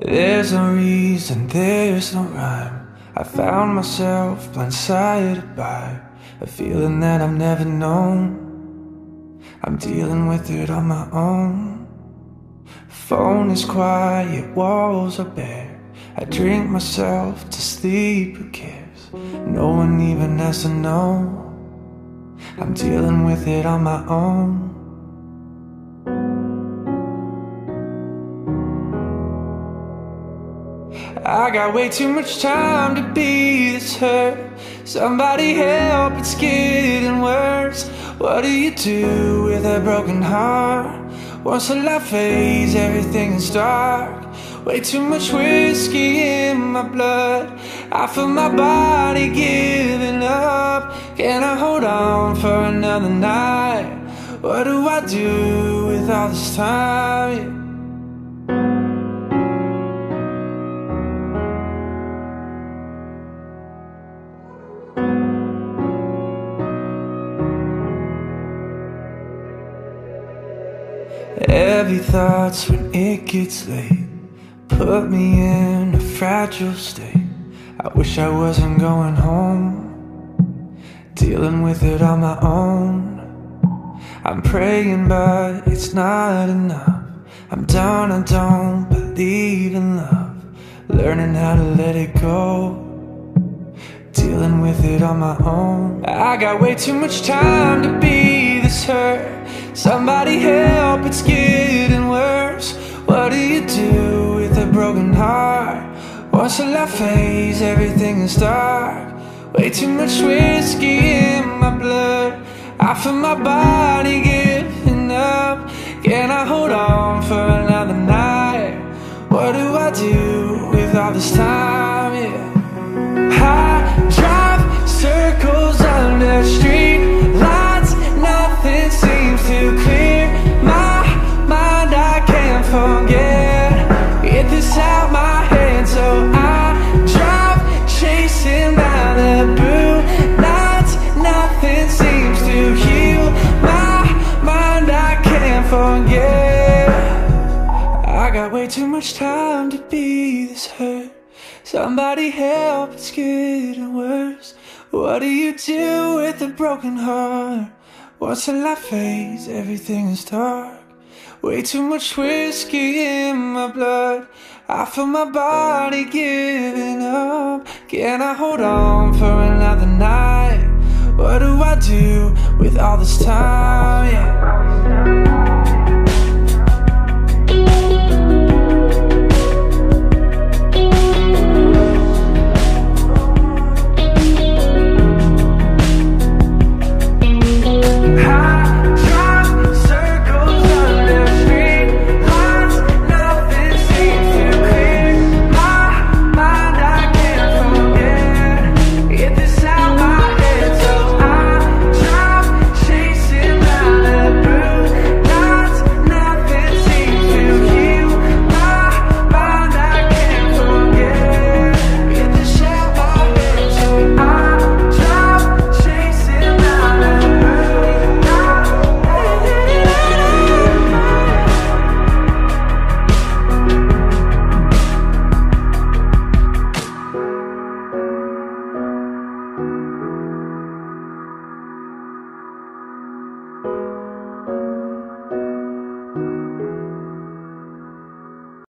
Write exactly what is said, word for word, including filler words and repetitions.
There's no reason, there's no rhyme. I found myself blindsided by a feeling that I've never known. I'm dealing with it on my own. Phone is quiet, walls are bare. I drink myself to sleep, who cares? No one even has to know. I'm dealing with it on my own. I got way too much time to be this hurt. Somebody help, it's getting worse. What do you do with a broken heart? Once the light fades, everything is dark. Way too much whiskey in my blood. I feel my body giving up. Can I hold on for another night? What do I do with all this time? Heavy thoughts when it gets late put me in a fragile state. I wish I wasn't going home, dealing with it on my own. I'm praying but it's not enough. I'm down, I don't believe in love. Learning how to let it go, dealing with it on my own. I got way too much time to be this hurt. Somebody help, it's getting worse. What do you do with a broken heart? Once the light fades, everything is dark. Way too much whiskey in my blood. I feel my body giving up. Can I hold on for another night? What do I do with all this time? Yeah. I drive circles under street lights. Nothing seems to clear my mind. I can't forget, get this out my head. So I drive chasing Malibu Nights. Nothing seems to heal my mind. I can't forget. I got way too much time to be this hurt. Somebody help, it's getting worse. What do you do with a broken heart? Once the light fades, everything is dark. Way too much whiskey in my blood. I feel my body giving up. Can I hold on for another night? What do I do with all this time? Yeah.